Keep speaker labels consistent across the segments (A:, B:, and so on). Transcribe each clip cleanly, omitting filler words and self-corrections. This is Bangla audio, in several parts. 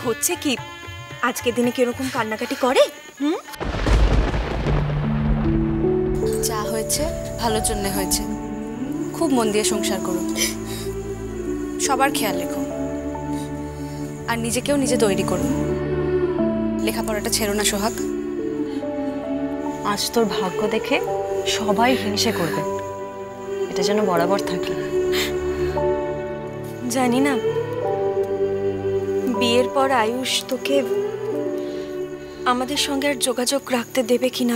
A: হচ্ছে কি, আজকের দিনে কিরকম কান্নাকাটি করে?
B: যা হয়েছে ভালোর জন্য হয়েছে। খুব মন দিয়ে সংসার করো, সবার খেয়াল রেখো, আর নিজেকেও নিজে তৈরি করো। লেখাপড়াটা ছেড়ো না সোহাগ।
C: আজ তোর ভাগ্য দেখে সবাই হিংসে করবে, এটা যেন বরাবর থাকে।
A: জানি না বিয়ের পর আয়ুষ তোকে আমাদের সঙ্গে আর যোগাযোগ রাখতে দেবে কিনা।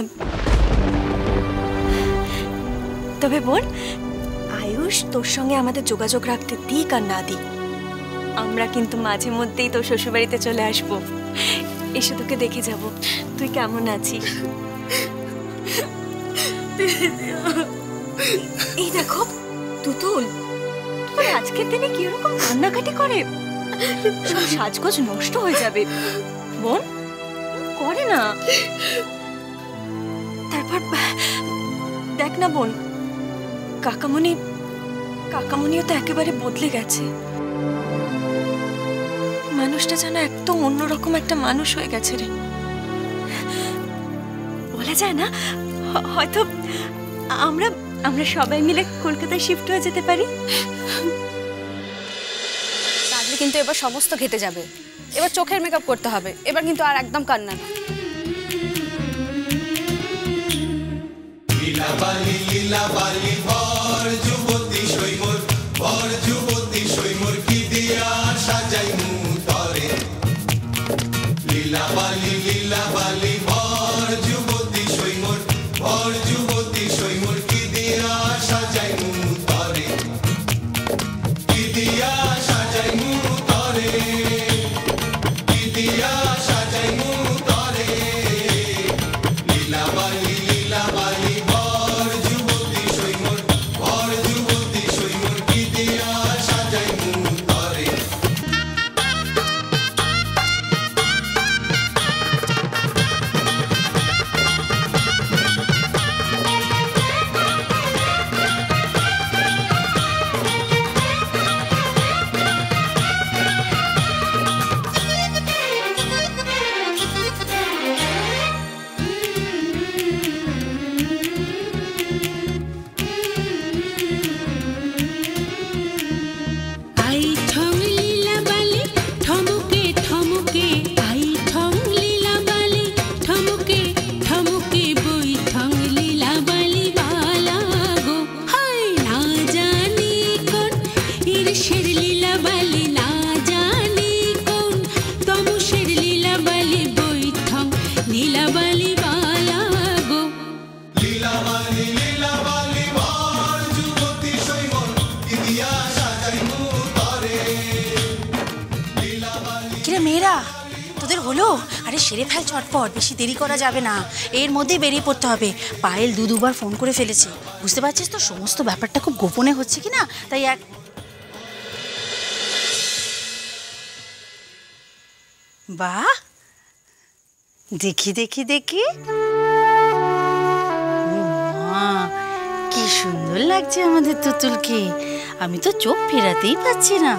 A: তবে বোন, আয়ুষ তোর সঙ্গে আমাদের যোগাযোগ রাখতে দিক আর না দিক, আমরা কিন্তু মাঝে মধ্যেই তোর শ্বশুরবাড়িতে চলে আসবো, এসে তোকে দেখে যাব তুই কেমন আছিস। এই দেখো তুতুল, আজকের দিনে কিরকম কান্নাকাটি করে, সব সাজগোজ নষ্ট হয়ে যাবে। বোন করে না, তারপর দেখ না বোন, কাকামণিও তো একেবারে বদলে গেছে। মানুষটা যেন একদম অন্যরকম একটা মানুষ হয়ে গেছে রে। বলা যায় না হয়তো আমরা সবাই মিলে কলকাতায় শিফট হয়ে যেতে পারি।
B: তাহলে কিন্তু এবার সমস্ত ঘেটে যাবে। এবার চোখের মেকআপ করতে হবে, এবার কিন্তু আর একদম কান্না না। লীলাবালি লীলাবালি ভর যুবতী সৈমর, ভর যুবতী সৈমর কি দিয়া সাজাই মুতরে। লীলাবালি লীলাবালি ভর যুবতী সৈমর, ভর যুবতী সৈমর কি দিয়া সাজাই মুতরে, কি দিয়া সাজাই মুতরে, কি দিয়া সাজাই মুতরে। লীলাবালি লীলাবালি ভর যুবতী সৈমর, ভর যুবতী সৈমর কি দিয়া সাজাই মুতরে।
D: মেয়েরা তোদের হলো? আরে সেরে ফেল চটপট, বেশি দেরি করা যাবে না, এর মধ্যেই বেরিয়ে পড়তে হবে। পায়েল দুবার ফোন করে ফেলেছে, বুঝতে পারছিস তো সমস্ত ব্যাপারটা খুব গোপনে হচ্ছে কি না, তাই এক বাহ দেখি দেখি দেখি, মা কি সুন্দর লাগছে আমাদের তুতুলকে, আমি তো চোখ ফেরাতেই পাচ্ছি না।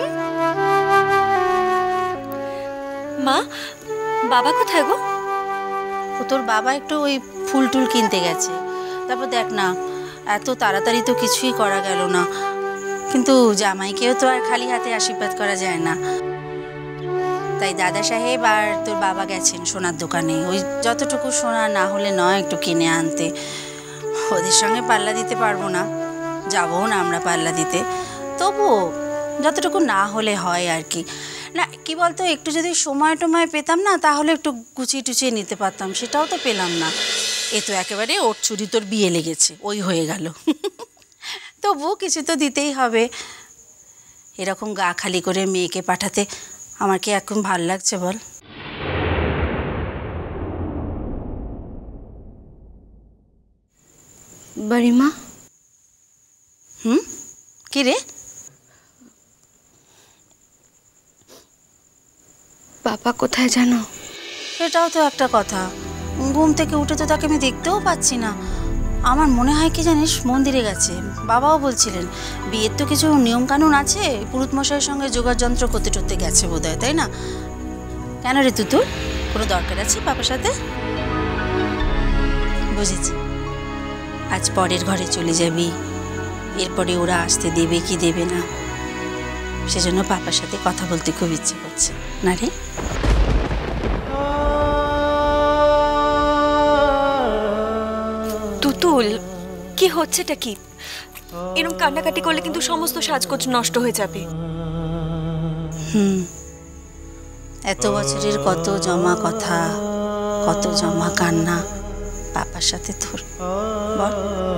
A: মা, বাবা কোথায় গো?
D: ও তোর বাবা একটু ওই ফুল টুল কিনতে গেছে। তারপর দেখ না, এত তাড়াতাড়ি তো কিছুই করা গেল না, কিন্তু জামাইকেও তো আর খালি হাতে আশীর্বাদ করা যায় না, তাই দাদা সাহেব আর তোর বাবা গেছেন সোনার দোকানে, ওই যতটুকু সোনা না হলে নয় একটু কিনে আনতে। ওদের সঙ্গে পাল্লা দিতে পারবো না, যাবো না আমরা পাল্লা দিতে, তবুও যতটুকু না হলে হয় আর কি। না কি বলতো, একটু যদি সময় টময় পেতাম না, তাহলে একটু গুছিয়ে টুচিয়ে নিতে পারতাম, সেটাও তো পেলাম না। এ তো একেবারে ওর ছুরি তোর বিয়ে লেগেছে, ওই হয়ে গেল। তবু কিছু তো দিতেই হবে। এরকম গা খালি করে মেয়েকে পাঠাতে আমার কি এখন ভাল লাগছে বল?
A: বাড়িমা।
D: কি রে?
A: বাবা কোথায় জানো?
D: সেটাও তো একটা কথা, ঘুম থেকে উঠে তো তাকে আমি দেখতেও পাচ্ছি না। আমার মনে হয় কি জানিস, মন্দিরে গেছে। বাবাও বলছিলেন বিয়ের তো কিছু নিয়মকানুন আছে, পুরুত মশাইয়ের সঙ্গে যোগাযন্ত্র করতে টরতে গেছে বোধহয়, তাই না? কেন রে তুতুল, কোনো দরকার আছে পাপার সাথে? বুঝেছি, আজ পরের ঘরে চলে যাবি, এরপরে ওরা আসতে দেবে কি দেবে না, সেজন্য পাপার সাথে কথা বলতে খুব ইচ্ছে করছে না রে?
A: তুতুল, কি হচ্ছেটা কি? এরকম কান্নাকাটি করলে কিন্তু সমস্ত সাজগোজ নষ্ট হয়ে যাবে।
D: এত বছরের কত জমা কথা, কত জমা কান্না পাপার সাথে তোর, বল।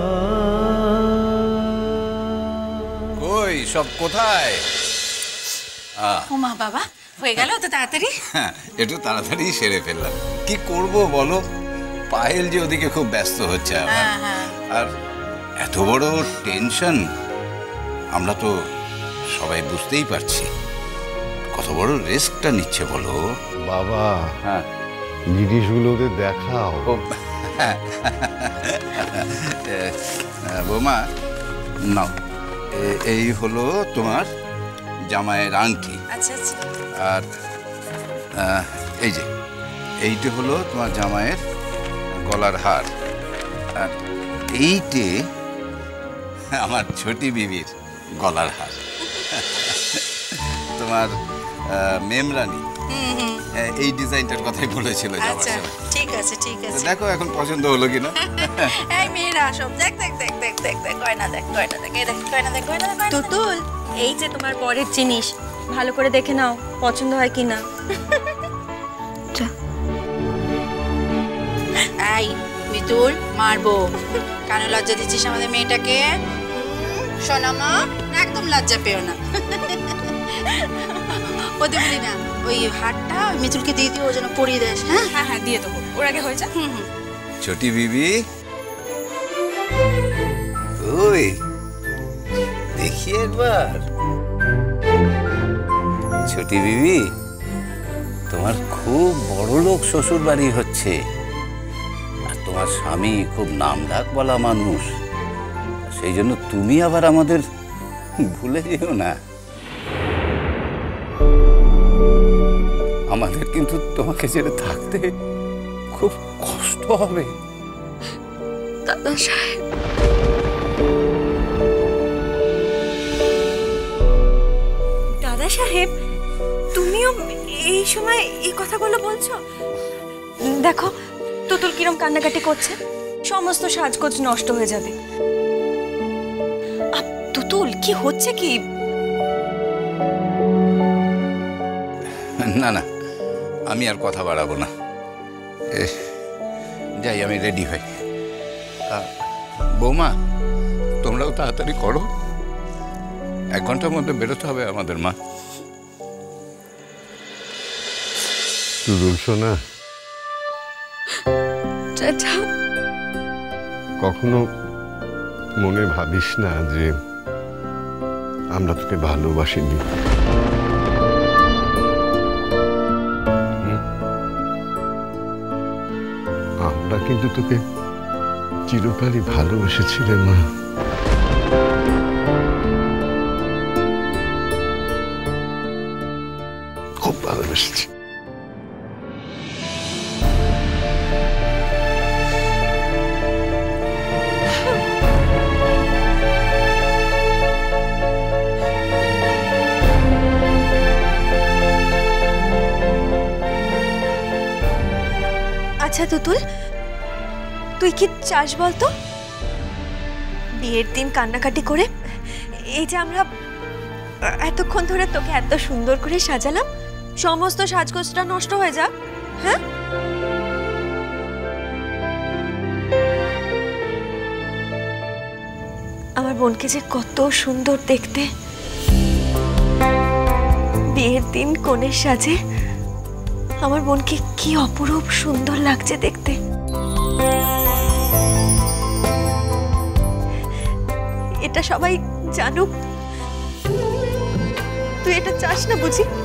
E: কই সব কোথায়?
D: ওমা বাবা, হয়ে গেল তো তাড়াতাড়ি?
E: হ্যাঁ, একটু তাড়াতাড়ি সেরে ফেললাম। কি করব বলো, পায়েল যে ওদিকে খুব ব্যস্ত হচ্ছে আমার। আর এত বড় টেনশন আমরা তো সবাই বুঝতেই পারছি, কত বড় রিস্কটা নিচ্ছে বলো।
F: বাবা,
E: হ্যাঁ,
F: জিনিসগুলো ওদের দেখাও।
E: বৌমা নাও, এই হলো তোমার জামাইয়ের আংটি।
D: আচ্ছা আচ্ছা।
E: আর এই যে এইটা হলো তোমার জামাইয়ের গলার হার। আর এইটে আমার ছোটি বিবির গলার হার। তোমার মেমরানি এই ডিজাইনটার কথাই বলেছিল যাওয়ার
D: আচ্ছা,
E: সময়।
D: ঠিক আছে ঠিক আছে।
E: দেখো এখন পছন্দ হলো কিনা।
D: এই মেয়েরা সব দেখ দেখ দেখ দেখ দেখ দেখ, গয়না দেখ, গয়না দেখ, এই দেখ, গয়না দেখ, গয়না দেখ, গয়না দেখ।
A: তুতুল, এই যে তোমার বরের জিনিস, ভালো করে দেখে নাও পছন্দ হয় কিনা।
D: এই মিতুল, মারবো কেন? লজ্জা দিচ্ছিস আমাদের মেয়েটাকে? শোনা মা, একদম লজ্জা পেও না। ওদের বলি না, ওই হারটা মিতুলকে দিয়ে দিও, ও যেন পরিয়ে দেয়। হ্যাঁ
B: হ্যাঁ হ্যাঁ, দিয়ে দেবো, ওর আগে হয়ে যা।
E: ছোটি বিবি, ওই দেখি একবার। ছোটি বিবি, তোমার খুব বড় লোক শ্বশুর বাড়ি হচ্ছে, আর তোমার স্বামী খুব নামডাক বলা মানুষ, সেই জন্য তুমি আবার আমাদের ভুলে যেও না। আমাদের কিন্তু তোমাকে ছেড়ে থাকতে খুব কষ্ট হবে।
A: দাদা সাহেব, দাদা সাহেব, তুমিও এই সময় এই কথাগুলো বলছো? দেখো তুতুল কিরম কান্নাকাটি করছে, সমস্ত সাজগোজ নষ্ট হয়ে যাবে। তুতুল, কি হচ্ছে কি?
E: না না, আমি আর কথা বাড়াবো না, যাই আমি রেডি হই। বৌমা, তোমরাও তাড়াতাড়ি করো, 1 ঘন্টার মধ্যে বেরোতে হবে আমাদের। মা,
F: তুদুল শোনা, কখনো মনে ভাবিস না যে আমরা তোকে ভালোবাসিনি? আমরা কিন্তু তোকে চিরকালই ভালোবেসেছি রে মা। খুব ভালোবেসেছি।
A: আচ্ছা তুতুল, তুই কি চাস বলতো? বিয়ের দিন কান্নাকাটি করে এই যে আমরা এতক্ষণ ধরে তোকে এত সুন্দর করে সাজালাম, সমস্ত সাজগোজটা নষ্ট হয়ে যাক? হ্যাঁ, আমার বোনকে যে কত সুন্দর দেখতে, বিয়ের দিন কনের সাজে আমার বোনকে কি অপরূপ সুন্দর লাগছে দেখতে। এটা সবাই জানুক, তুই এটা চাস না বুঝি?